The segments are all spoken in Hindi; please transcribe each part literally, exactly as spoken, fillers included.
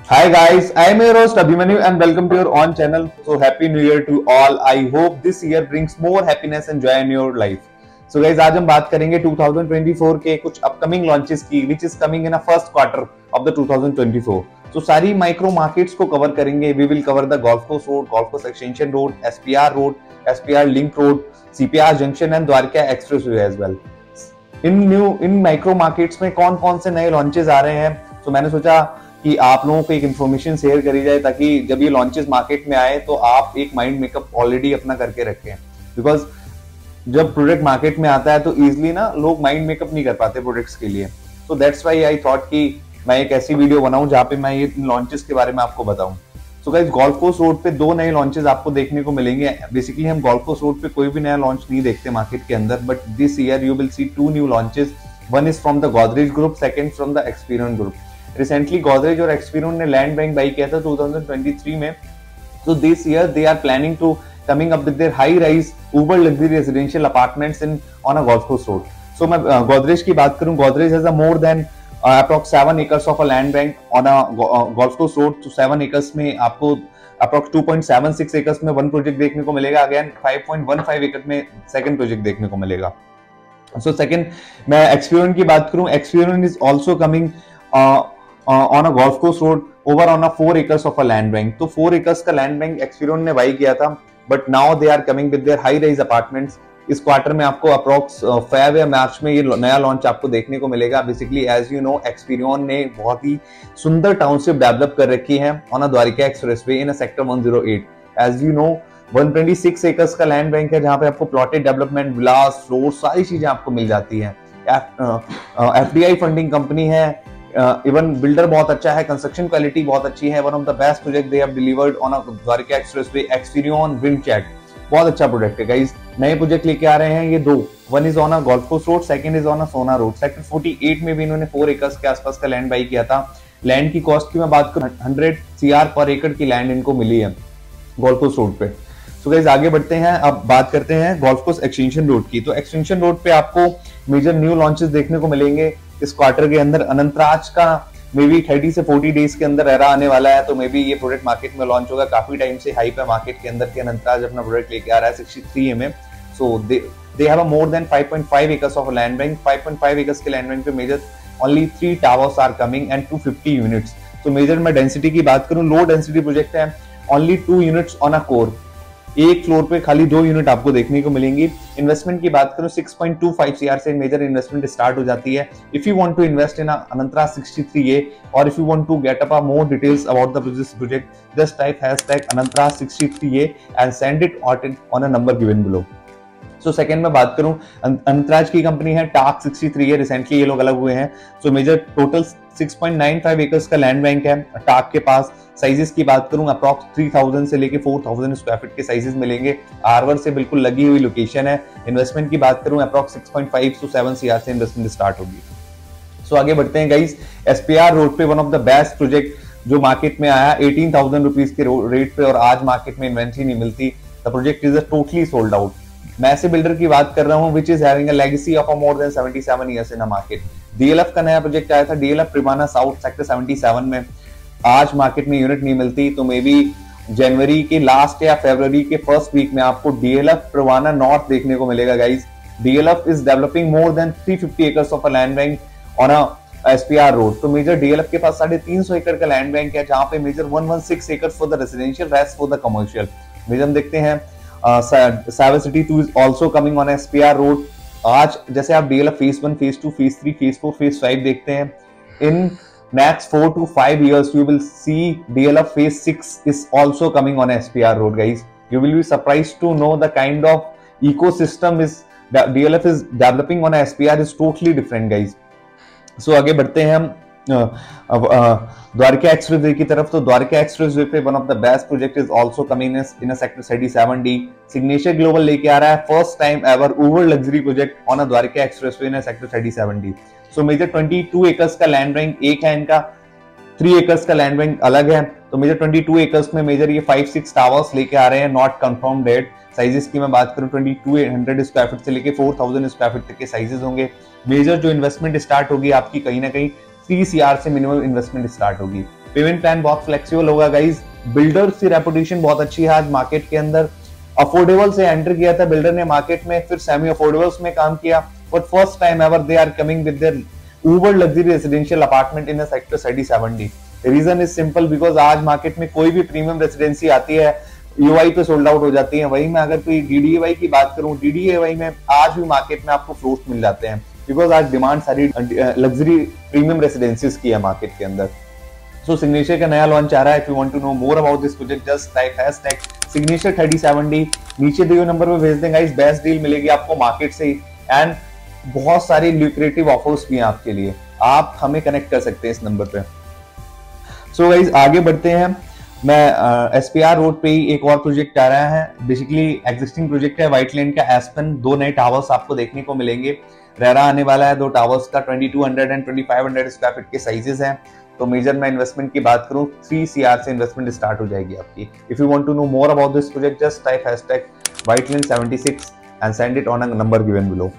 Hi guys, I am your host Abhimanyu and welcome to your own channel. So happy new year to all. I hope this year brings more happiness and joy in your life. So guys, आज हम बात करेंगे टू थाउजेंड ट्वेंटी फोर के कुछ अपकमिंग लॉन्चेस की which is coming in a first quarter of the two thousand twenty four. So सारी माइक्रो मार्केट्स को कवर करेंगे. We will cover the Golf Course Road, Golf Course Extension Road, S P R Road, S P R Link Road, C P R Junction and Dwarka Expressway as well. इन न्यू इन माइक्रो मार्केट्स में कौन कौन से नए लॉन्चेस आ रहे हैं. तो मैंने सोचा कि आप लोगों को एक इन्फॉर्मेशन शेयर करी जाए ताकि जब ये लॉन्चेस मार्केट में आए तो आप एक माइंड मेकअप ऑलरेडी अपना करके रखें. बिकॉज जब प्रोडक्ट मार्केट में आता है तो इजिली ना लोग माइंड मेकअप नहीं कर पाते प्रोडक्ट्स के लिए. So that's why I thought कि मैं एक ऐसी वीडियो बनाऊं जहां पे मैं ये लॉन्चेस के बारे में आपको बताऊं. So guys, golf course road पे दो नए लॉन्चेस आपको देखने को मिलेंगे. बेसिकली हम गोल्फ कोर्स रोड पे कोई भी नया लॉन्च नहीं देखते मार्केट के अंदर, but this year you will see two new launches. One is from the Godrej group, second from the Experion group. Recently Godrej और एक्सपीरियन ने लैंड बैंक बाई किया था टू थाउजेंड ट्वेंटी थ्री में. So this year they are planning to coming up with their high rise uber luxury residential apartments in on a golf course road. So मैं गोदरेज की बात करूं, Godrej has a more than approx seven acres of a land bank on a golf course road. तो सेवन एकर्स में आपको approx two point seven six acres में वन प्रोजेक्ट देखने को मिलेगा. Again five point one five एकड़ में सेकंड प्रोजेक्ट देखने को मिलेगा. सो सेकंड, मैं एक्सपीरियन की बात करूं, Experion is also coming on a golf course road over on a four acres of a land bank. तो फोर एकर्स का लैंड बैंक एक्सपीरियन ने बाई किया था, but now they are coming with their high rise apartments. इस क्वार्टर में आपको अप्रॉक्स फेब या मार्च में ये नया लॉन्च आपको देखने को मिलेगा. Basically as you know, Experion ने बहुत ही सुंदर टाउनशिप डेवलप कर रखी है on a Dwarka Expressway in a sector one zero eight. As you know, one twenty six acres का लैंड बैंक है जहां पे आपको प्लॉटेड डेवलपमेंट, विलास, फ्लोर, सारी चीजें आपको मिल जाती हैं. एफडीआई फंडिंग कंपनी है, इवन बिल्डर बहुत अच्छा है, कंस्ट्रक्शन क्वालिटी बहुत अच्छी है. One of the best project they have delivered on a Dwarka Expressway, Experion Windchants. बहुत अच्छा प्रोजेक्ट है गाइस. नए प्रोजेक्ट लेके आ रहे हैं ये दो. One is on a golf course road, second is on a Sohna road. Sector forty eight में भी इन्होंने फोर एकर्स के आसपास का लैंड बाई किया था. लैंड की कॉस्ट की मैं बात करूं, हंड्रेड सीआर पर एकड़ की लैंड इनको मिली है गोल्फ कोर्स रोड पे. सो गाइस, आगे बढ़ते हैं. अब बात करते हैं गोल्फ कोर्स एक्सटेंशन रोड की. तो एक्सटेंशन रोड पे आपको मेजर न्यू लॉन्चेस देखने को मिलेंगे इस क्वार्टर के अंदर. अनंतराज का मे बी थर्टी से फोर्टी डेज के अंदर एरा आने वाला है, तो मे बी ये प्रोडक्ट मार्केट में लॉन्च होगा. काफी टाइम से हाइप है मार्केट के अंदर कि अनंतराज अपना प्रोडक्ट लेके आ रहा है सिक्सटी थ्री ए में. So they they have a more than five point five acres of land bank. Five point five acres के लैंड बैंक पे major only three towers are coming and two fifty units. तो मेजर में डेंसिटी की बात करूं, लो डेंसिटी प्रोजेक्ट है, only two units on a core. एक फ्लोर पे खाली दो यूनिट आपको देखने को मिलेंगी. इन्वेस्टमेंट की बात करूं, six point two five C R से मेजर इन्वेस्टमेंट स्टार्ट हो जाती है. If you want to invest in Anantraj sixty three A और if you want to get up more details about the this project, just type hashtag Anantraj sixty three A and send it on a number given below. So second में बात करूं, अनंतराज की कंपनी है टाक सिक्सटी थ्री है. रिसेंटली ये लोग अलग हुए हैं. So major total six point nine five acres का लैंड बैंक है टाक के पास. साइजेस की बात करूं, अप्रॉक्स थ्री थाउजेंड से लेके फोर थाउजेंड स्क्वायर फीट के साइजेस मिलेंगे. आरवर से बिल्कुल लगी हुई लोकेशन है. इन्वेस्टमेंट की बात करूं, approx six point five to seven C R से इन्वेस्टमेंट स्टार्ट होगी. सो आगे बढ़ते हैं गाइस. एसपीआर रोड पे one of the best project जो मार्केट में आया एटीन थाउजेंड रुपीज के रेट पे, और आज मार्केट में इन्वेंट्री नहीं मिलती. The project is totally sold out. मैं ऐसे बिल्डर की बात कर रहा हूं which is having a legacy of a more than seventy seven years in a market. DLF का नया प्रोजेक्ट आया था, DLF Privana south sector seventy seven में. आज मार्केट में यूनिट नहीं मिलती, तो मे बी जनवरी के लास्ट या फरवरी के फर्स्ट वीक में आपको डीएलएफ प्रिवाना नॉर्थ देखने को मिलेगा guys. DLF is developing more than three fifty acres of a land bank on a S P R road. तो मेजर डीएलएफ के पास साढ़े तीन सौ एकड़ का लैंड बैंक है जहां पे मेजर वन वन सिक्स एकड़ for the residential, rest for the commercial. Major हम देखते हैं cyber city two is also coming on S P R road. आज जैसे आप DLF phase one, phase two, phase three, phase four, phase five देखते हैं, इन next four to five years you will see D L F phase six is also coming on S P R road guys. You will be surprised to know the kind of ecosystem is that D L F is developing on S P R is totally different guys. So आगे बढ़ते हैं हम द्वारका एक्सप्रेसवे की तरफ. तो द्वारका एक्सप्रेसवे पे one of the best project is also coming in a sector thirty seven D. Signature Global लेके आ रहा है first time ever over luxury project on a Dwarka Expressway in a sector thirty seven D. So major twenty two acres का लैंड बैंक एक है इनका, थ्री एकर्स का लैंड बैंक अलग है. तो मेजर ट्वेंटी टू एकर्स में मेजर ये फाइव सिक्स टावर्स लेके आ रहे हैं, नॉट कंफर्म डेट. साइजेस की मैं बात करूं, twenty two hundred square feet से लेके फोर थाउजेंड स्क्वायर फीट तक के साइजेस होंगे. मेजर जो इन्वेस्टमेंट स्टार्ट होगी आपकी कहीं ना कहीं थ्री सीआर से मिनिमम इन्वेस्टमेंट स्टार्ट होगी. पेमेंट प्लान बहुत फ्लेक्सिबल होगा गाइज। बिल्डर्स की रेपुटेशन बहुत अच्छी है आज मार्केट के अंदर। अफोर्डेबल से एंटर किया था बिल्डर ने मार्केट में, फिर सेमी अफोर्डेबल्स में काम किया, but first time ever they are coming with their uber luxury residential apartment in sector thirty seventy. Reason is simple, because आज मार्केट में कोई भी प्रीमियम रेसिडेंसी आती है यूआई पे सोल्ड आउट हो जाती है। वही मैं अगर कोई डीडीएवाई की बात करूं, डीडीएवाई में आज भी मार्केट में आपको फ्लोर्स मिल जाते हैं, बिकॉज आज डिमांड सारी लग्जरी प्रीमियम रेसिडेंसीज की है मार्केट के अंदर। सो सिग्नेचर का नया लॉन्च आ रहा है। If you want to know more about this project just type hashtag Signature thirty seventy, नीचे दिए नंबर पे भेज देंगे गाइस। बेस्ट डील मिलेगी आपको मार्केट से एंड बहुत सारी ल्यूक्रेटिव ऑफर्स भी हैं आपके लिए, आप हमें कनेक्ट कर सकते हैं इस नंबर पे। सो so गाइस आगे बढ़ते हैं। मैं एसपीआर uh, रोड पे ही एक और प्रोजेक्ट आ रहा है, बेसिकली एग्जिस्टिंग प्रोजेक्ट है व्हाइट लैंड का एस्पेन। दो नए टावर्स आपको देखने को मिलेंगे, रेरा आने वाला है दो टावर्स का, twenty two hundred and twenty five hundred square feet के साइजेस हैं। तो मेजर मैं इन्वेस्टमेंट की बात करूं थ्री सीआर से इन्वेस्टमेंट स्टार्ट हो जाएगी आपकी। If you want to know more about this project just type hashtag Whiteland seventy six and send it on a number given below.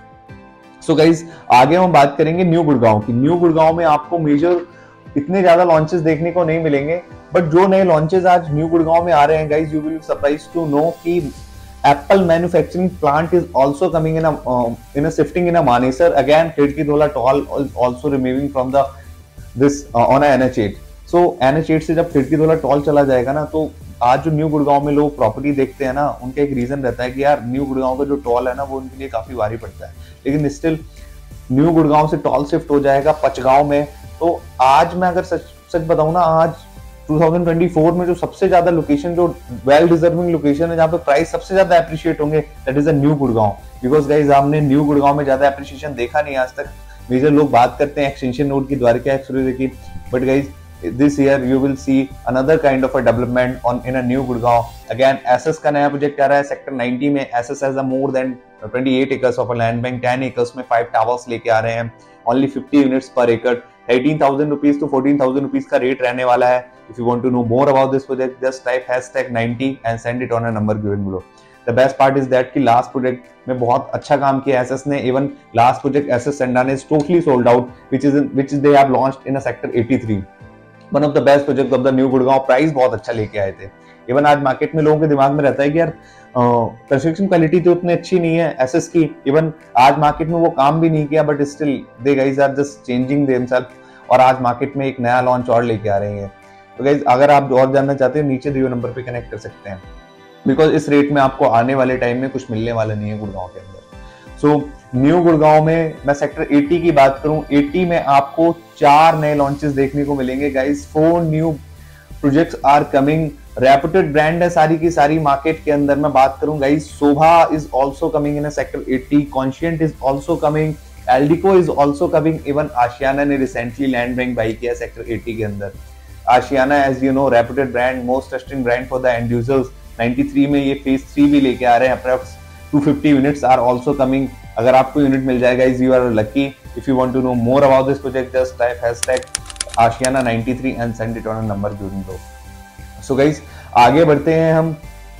So guys आगे हम बात करेंगे न्यू गुड़गांव की। न्यू गुड़गांव में आपको मेजर इतने ज्यादा लॉन्चेस देखने को नहीं मिलेंगे, बट जो नए लॉन्चेस आज न्यू गुड़गांव में आ रहे हैं guys, you will be surprise to know कि Apple manufacturing plant is also coming in a in a shifting in a Manesar again. Kherki Dhaula toll also removing from the this on N H eight. So N H eight से जब खिड़कीधोला टॉल चला जाएगा ना, तो आज जो न्यू गुड़गांव में लोग प्रॉपर्टी देखते हैं ना, उनका एक रीजन रहता है कि यार न्यू गुड़गांव का जो टॉल है ना वो उनके लिए काफी भारी पड़ता है, लेकिन स्टिल न्यू गुड़गांव से टॉल शिफ्ट हो जाएगा पचगांव में। तो आज मैं अगर सच सच बताऊं ना, आज टू थाउजेंड ट्वेंटी फोर में जो सबसे ज्यादा लोकेशन, जो वेल डिजर्विंग लोकेशन है, जहां पे प्राइस सबसे ज्यादा अप्रिशिएट होंगे, that is a new Gurgaon. Because guys हमने न्यू गुड़गांव में ज्यादा अप्रिशिएशन देखा नहीं आज तक। मेजर लोग बात करते हैं एक्सटेंशन रोड की, द्वारका एक्सप्रेसवे की, but guys this year you will see another kind of a development on in a new Gurgaon. Again SS का नया प्रोजेक्ट आ रहा है सेक्टर नाइंटी में। SS has a more than twenty-eight acres of a land bank, ten acres में five towers लेके आ रहे हैं, only fifty units per acre, eighteen thousand rupees to fourteen thousand rupees का रेट रहने वाला है। If you want to know more about this project just type hashtag ninety and send it on a number given below. The best part is that कि लास्ट प्रोजेक्ट में बहुत अच्छा काम किया एसएस ने। इवन लास्ट प्रोजेक्ट एसएस सेंडान is totally sold out, which is in, which they have launched in a sector eighty-three. One of the best project of the new Gurgaon. Price बहुत अच्छा लेके आए थे। इवन आज मार्केट में लोगों के दिमाग में रहता है कि यार कंस्ट्रक्शन क्वालिटी तो उतनी अच्छी नहीं है एसएस की, इवन आज मार्केट में वो काम भी नहीं किया, but still they guys are just changing themselves, और आज मार्केट में एक नया लॉन्च और लेके आ रहे हैं। तो गाइस अगर आप और जानना चाहते हैं, नीचे दिए नंबर पे कनेक्ट कर सकते हैं, बिकॉज इस रेट में आपको आने वाले टाइम में कुछ मिलने वाला नहीं है गुड़गांव के अंदर। सो न्यू गुड़गांव में मैं सेक्टर अस्सी की बात करूं, अस्सी में आपको चार नए लॉन्चेस देखने को मिलेंगे guys. Four new projects are coming. Reputed brand है सारी की सारी मार्केट के अंदर। मैं बात करूं guys, Sobha is also coming in sector अस्सी, Conscient is also coming, Eldeco is also coming, even Ashiana ने रिसेंटली लैंड बैंक बाई किया सेक्टर अस्सी के अंदर। Ashiana as you know reputed brand, most trusted brand for the end users. तिरानवे में ये फेज थ्री भी लेके आ रहे हैं, approx two fifty units are also coming. अगर आपको यूनिट मिल जाएगा is you are lucky. If you want to know more about this project just type hashtag Ashiana ninety three and send it on a number given below. So guys आगे बढ़ते हैं हम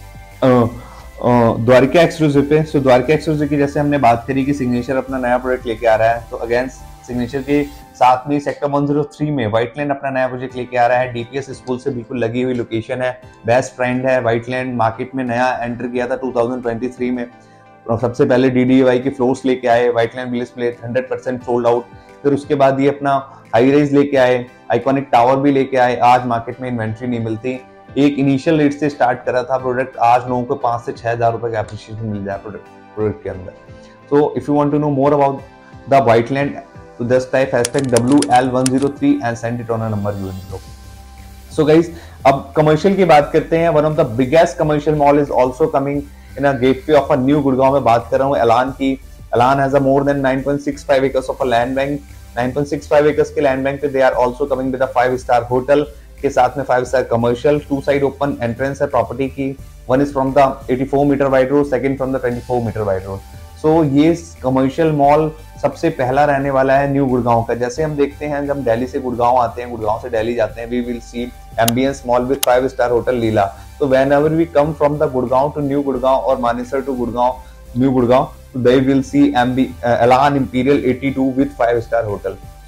द्वारका एक्सक्लूसिव पे। सो द्वारका एक्सक्लूसिव की जैसे हमने बात करी कि सिग्नेचर अपना नया प्रोजेक्ट लेके आ रहा है, तो अगेन सिग्नेचर के साथ में सेक्टर वन ज़ीरो थ्री में व्हाइटलैंड अपना नया प्रोजेक्ट लेके आ रहा है। डीपीएस स्कूल से बिल्कुल लगी हुई लोकेशन है, बेस्ट फ्रेंड है। व्हाइटलैंड मार्केट में नया एंटर किया था टू थाउजेंड ट्वेंटी थ्री में, सबसे पहले डीडीएवाई के फ्लोर्स लेके आए। Whiteland village place hundred percent sold out. फिर उसके बाद ये अपना हाई राइज लेके आए, आइकॉनिक टावर भी लेके आए। आज मार्केट में इन्वेंट्री नहीं मिलती, एक इनिशियल रेट से स्टार्ट करा था प्रोडक्ट, आज लोगों को पांच से छह हजार रुपए का एप्रिशिएशन मिल जाए प्रोडक्ट प्रोडक्ट के अंदर। So if you want to know more about the Whiteland तो just type hashtag W L one zero three and send it on a number given below. So guys अब कमर्शियल की बात करते हैं। One of the biggest commercial mall is also coming in a gateway of a new Gurgaon में बात कर रहा हूं एलान की। Elan has a more than nine point six five acres of a land bank. Nine point six five acres के लैंड बैंक पे they are also coming with a five star hotel के साथ में five star commercial. Two side open entrance है प्रॉपर्टी की, one is from the eighty four meter wide road, second from the twenty four meter wide road. So ये कमर्शियल मॉल सबसे पहला रहने वाला है न्यू गुड़गांव का। जैसे हम देखते हैं जब दिल्ली से गुड़गांव आते हैं, गुड़गांव से दिल्ली जाते हैं, we will see Ambience mall with five star hotel Leela. So whenever we come from the Gurgaon to New Gurgaon or Manesar to Gurgaon, New Gurgaon, so they will see Ambi, uh, Elan Imperial eighty-two with five star hotel.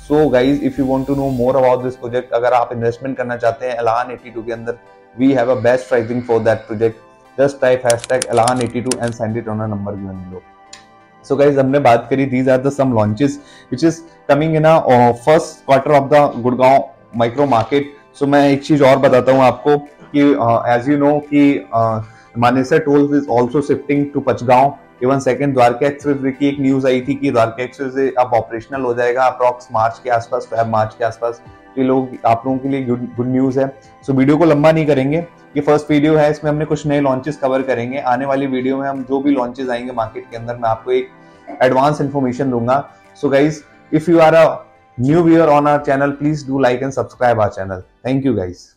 So guys if you want to know more about this project, अगर आप इन्वेस्टमेंट करना चाहते हैं एलान एटी टू के अंदर, we have a best pricing for that project. Just type hashtag Elan eighty two and send it on a number given below. So guys हमने बात करी, these are the some launches which is coming in a first quarter of the Gurgaon micro market. So मैं एक चीज और बताता हूँ आपको कि एज यू नो कि Manesar tolls is also shifting to Pachgaon. Even second Dwarka express की एक न्यूज आई थी कि द्वारका एक्सप्रेस अब ऑपरेशनल हो जाएगा अप्रॉक्स मार्च के आसपास, फेब मार्च के आसपास। ये लोग आप लोगों के लिए गुड गुड न्यूज है। सो so, वीडियो को लंबा नहीं करेंगे, ये फर्स्ट वीडियो है, इसमें हमने कुछ नए लॉन्चेस कवर करेंगे। आने वाली वीडियो में हम जो भी लॉन्चेस आएंगे मार्केट के अंदर, मैं आपको एक एडवांस इन्फॉर्मेशन दूंगा। So guys if you are a new viewer on our channel, please do like and subscribe our channel. Thank you guys.